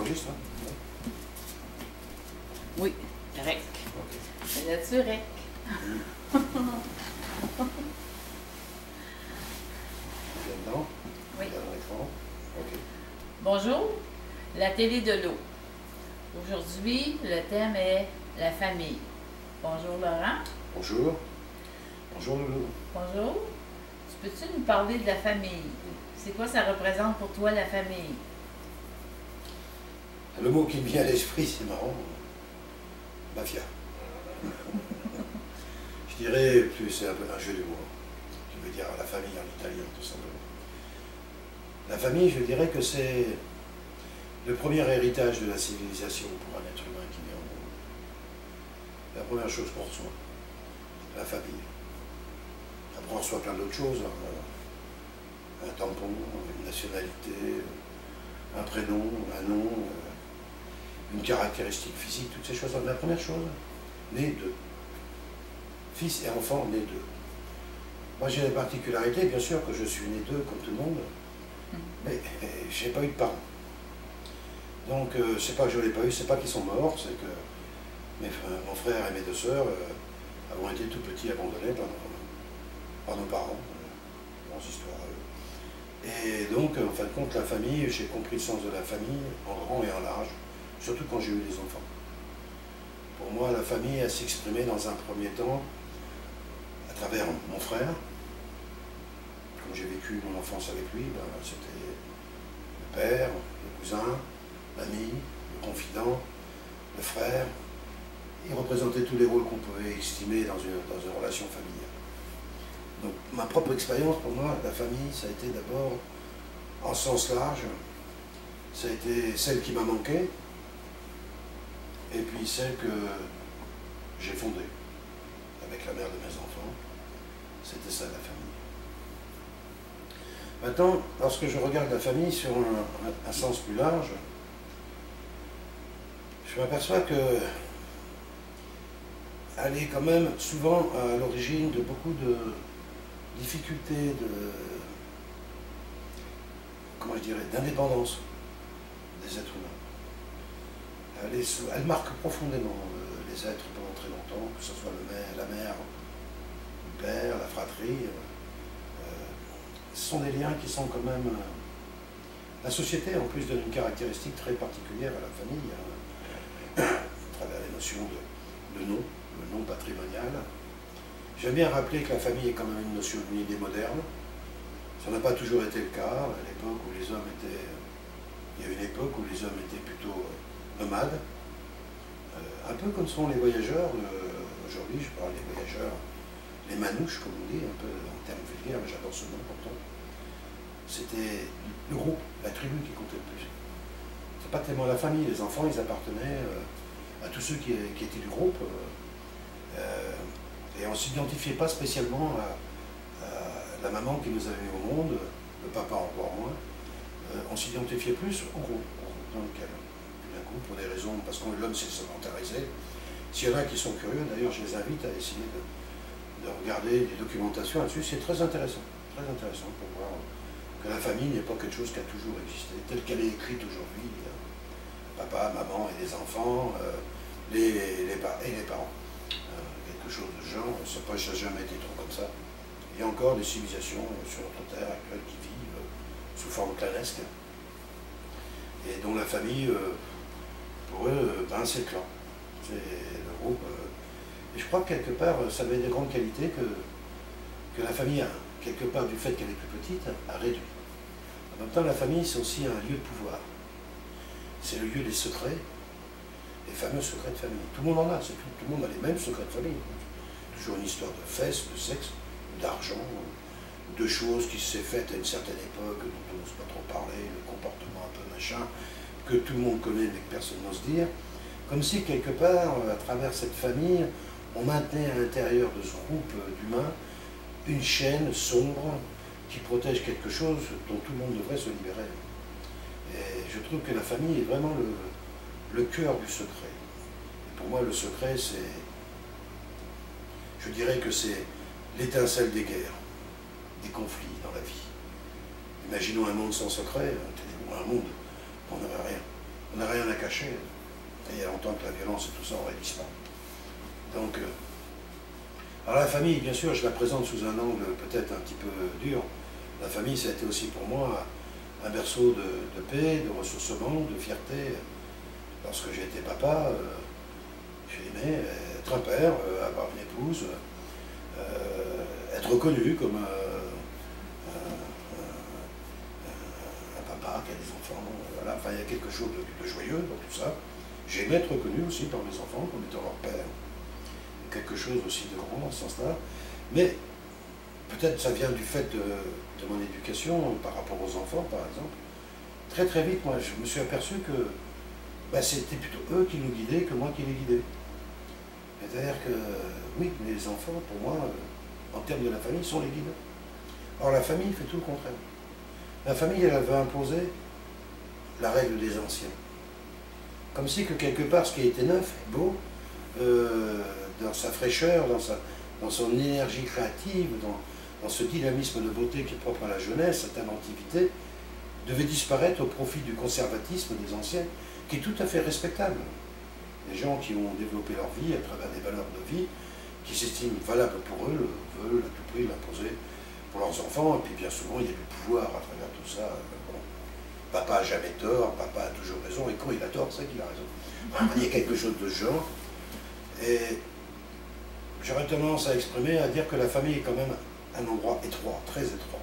enregistre, hein? Oui, rec. Ok. C'est là-dessus, rec. Là-dedans? Oui. Dans l'écran? Ok. Bonjour, la télé de l'eau. Aujourd'hui, le thème est la famille. Bonjour Laurent. Bonjour. Bonjour Loulou. Bonjour. Peux-tu nous parler de la famille? C'est quoi ça représente pour toi, la famille? Le mot qui me vient à l'esprit, c'est marrant. Mafia. Je dirais plus, c'est un peu un jeu de mots. Qui veut dire la famille en italien, tout simplement. La famille, je dirais que c'est le premier héritage de la civilisation pour un être humain qui vient au monde. La première chose qu'on reçoit, la famille. Après, on reçoit plein d'autres choses. Un tampon, une nationalité, un prénom, un nom, une caractéristique physique, toutes ces choses. La première chose, nés d'eux. Fils et enfants nés d'eux. Moi, j'ai la particularité, bien sûr, que je suis né d'eux comme tout le monde, mais je n'ai pas eu de parents. Donc, c'est pas que je ne l'ai pas eu, c'est pas qu'ils sont morts, c'est que mon frère et mes deux sœurs avons été tout petits abandonnés par nos parents, leurs histoires. Et donc, en fin de compte, la famille, j'ai compris le sens de la famille en grand et en large, surtout quand j'ai eu des enfants. Pour moi, la famille, elle s'exprimait dans un premier temps à travers mon frère. Comme j'ai vécu mon enfance avec lui, ben, c'était le père, le cousin, l'ami, le confident, le frère. Il représentait tous les rôles qu'on pouvait estimer dans une relation familiale. Donc ma propre expérience, pour moi, la famille, ça a été d'abord, en sens large, ça a été celle qui m'a manqué, et puis celle que j'ai fondée avec la mère de mes enfants. C'était ça, la famille. Maintenant, lorsque je regarde la famille sur un sens plus large, je m'aperçois que elle est quand même souvent à l'origine de beaucoup de difficultés, d'indépendance des êtres humains. Elle marque profondément les êtres pendant très longtemps, que ce soit la mère, le père, la fratrie. Ce sont des liens qui sont quand même... La société, en plus, donne une caractéristique très particulière à la famille, à travers les notions de nom, le nom patrimonial. J'aime bien rappeler que la famille est quand même une notion d'une idée moderne. Ça n'a pas toujours été le cas. À l'époque où les hommes étaient... Il y a une époque où les hommes étaient plutôt nomades. Un peu comme sont les voyageurs. Aujourd'hui, je parle des voyageurs, les manouches, comme on dit, un peu en termes vulgaires, mais j'adore ce nom pourtant. C'était le groupe, la tribu qui comptait le plus. C'est pas tellement la famille. Les enfants, ils appartenaient à tous ceux qui étaient du groupe. Et on ne s'identifiait pas spécialement à la maman qui nous avait mis au monde, le papa encore moins. On s'identifiait plus au groupe dans lequel, tout d'un coup, pour des raisons, parce que l'homme s'est sédentarisé. S'il y en a qui sont curieux, d'ailleurs, je les invite à essayer de regarder des documentations là-dessus. C'est très intéressant pour voir que la famille n'est pas quelque chose qui a toujours existé, telle qu'elle est écrite aujourd'hui. Papa, maman et les enfants, et les parents. Quelque chose de genre, ça n'a jamais été trop comme ça. Il y a encore des civilisations sur notre terre actuelle qui vivent sous forme clanesque et dont la famille, pour eux, c'est le clan, c'est le groupe. Et je crois que quelque part, ça avait des grandes qualités que la famille, quelque part du fait qu'elle est plus petite, a réduit. En même temps, la famille, c'est aussi un lieu de pouvoir. C'est le lieu des secrets, les fameux secrets de famille. Tout le monde en a, c'est tout le monde a les mêmes secrets de famille. Toujours une histoire de fesses, de sexe, d'argent, de choses qui s'est faites à une certaine époque, dont on n'ose pas trop parler, le comportement un peu machin, que tout le monde connaît mais que personne n'ose dire. Comme si quelque part, à travers cette famille, on maintenait à l'intérieur de ce groupe d'humains une chaîne sombre qui protège quelque chose dont tout le monde devrait se libérer. Et je trouve que la famille est vraiment le cœur du secret. Et pour moi, le secret, c'est... Je dirais que c'est l'étincelle des guerres, des conflits dans la vie. Imaginons un monde sans secret, un monde, on n'aurait rien. On n'aurait rien cherché. Et il y a longtemps que la violence et tout ça aurait disparu. Donc, alors la famille, bien sûr, je la présente sous un angle peut-être un petit peu dur. La famille, ça a été aussi pour moi un berceau de paix, de ressourcement, de fierté. Lorsque j'ai été papa, j'ai aimé être un père, avoir une épouse, être reconnu comme un papa qui a des enfants. Voilà. Enfin, il y a quelque chose de joyeux dans tout ça. J'ai aimé être reconnu aussi par mes enfants comme étant leur père. Quelque chose aussi de grand dans ce sens-là. Mais peut-être ça vient du fait de mon éducation par rapport aux enfants, par exemple. Très très vite, moi, je me suis aperçu que c'était plutôt eux qui nous guidaient que moi qui les guidais. C'est-à-dire que, oui, les enfants, pour moi, en termes de la famille, sont les guides. Or, la famille fait tout le contraire. La famille, elle veut imposer la règle des anciens. Comme si que quelque part, ce qui était neuf, beau, dans sa fraîcheur, dans son énergie créative, dans ce dynamisme de beauté qui est propre à la jeunesse, cette inventivité, devait disparaître au profit du conservatisme des anciens, qui est tout à fait respectable. Les gens qui ont développé leur vie à travers des valeurs de vie, qui s'estiment valables pour eux, veulent à tout prix l'imposer pour leurs enfants, et puis bien souvent il y a du pouvoir à travers tout ça. Bon. Papa n'a jamais tort, papa a toujours raison, et quand il a tort, c'est qu'il a raison. Il y a quelque chose de ce genre. Et j'aurais tendance à exprimer, à dire que la famille est quand même un endroit étroit, très étroit,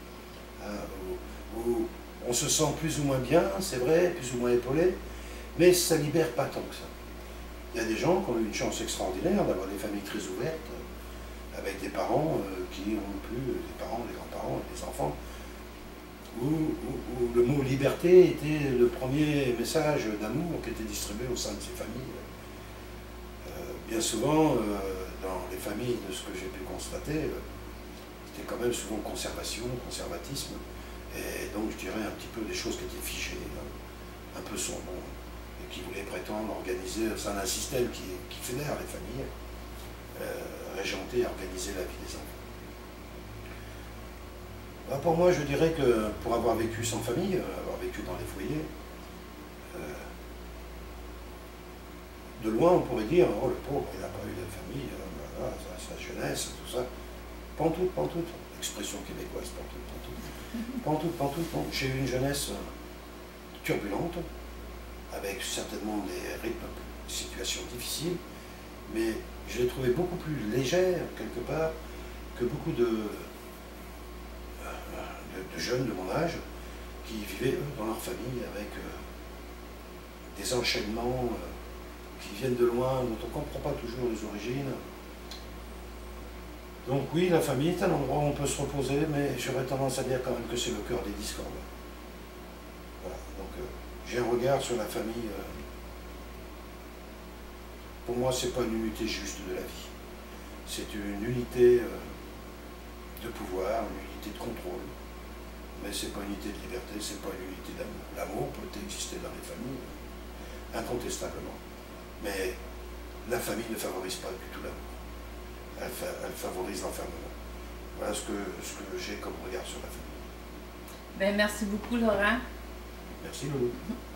où on se sent plus ou moins bien, c'est vrai, plus ou moins épaulé, mais ça ne libère pas tant que ça. Il y a des gens qui ont eu une chance extraordinaire d'avoir des familles très ouvertes, avec des parents qui ont pu, des parents, des grands-parents et des enfants, où le mot liberté était le premier message d'amour qui était distribué au sein de ces familles. Bien souvent, dans les familles, de ce que j'ai pu constater, c'était quand même souvent conservation, conservatisme, et donc je dirais un petit peu des choses qui étaient figées, un peu sombres, et qui voulaient prétendre organiser, c'est un système qui fédère les familles, régenter et organiser la vie des enfants. Ben pour moi, je dirais que pour avoir vécu sans famille, avoir vécu dans les foyers, de loin, on pourrait dire, oh le pauvre, il n'a pas eu de famille, voilà, sa jeunesse, tout ça. Pantoute, pantoute, expression québécoise, pantoute, pantoute. Pantoute, pantoute, bon. J'ai eu une jeunesse turbulente, avec certainement des rythmes, des situations difficiles, mais je l'ai trouvée beaucoup plus légère, quelque part, que beaucoup de jeunes de mon âge, qui vivaient, eux, dans leur famille, avec des enchaînements qui viennent de loin, dont on ne comprend pas toujours les origines. Donc oui, la famille est un endroit où on peut se reposer, mais j'aurais tendance à dire quand même que c'est le cœur des discordes. Voilà, donc j'ai un regard sur la famille. Pour moi, c'est pas une unité juste de la vie. C'est une unité de pouvoir, une unité de contrôle. Mais c'est pas une unité de liberté, c'est pas une unité d'amour. L'amour peut exister dans les familles, incontestablement. Mais la famille ne favorise pas du tout l'amour. Elle favorise l'enfermement. Voilà ce que j'ai comme regard sur la famille. Ben, merci beaucoup, Laurent. Merci, Loulou.